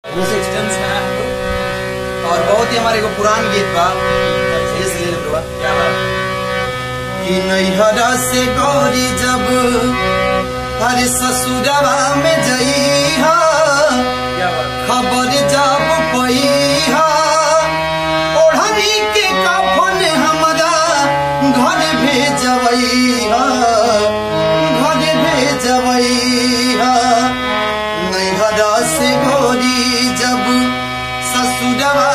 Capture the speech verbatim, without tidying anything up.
और बहुत ही हमारे को पुरान गीत बा इसलिए क्या बात कि नैहरा से गौरी जब हर ससुरवा में जइहा खबर जब पइहा ओढ़नी के कफन हमरा घर भेजबइहा घर भेजबइहा नैहरा से गौरी जब ससुरवा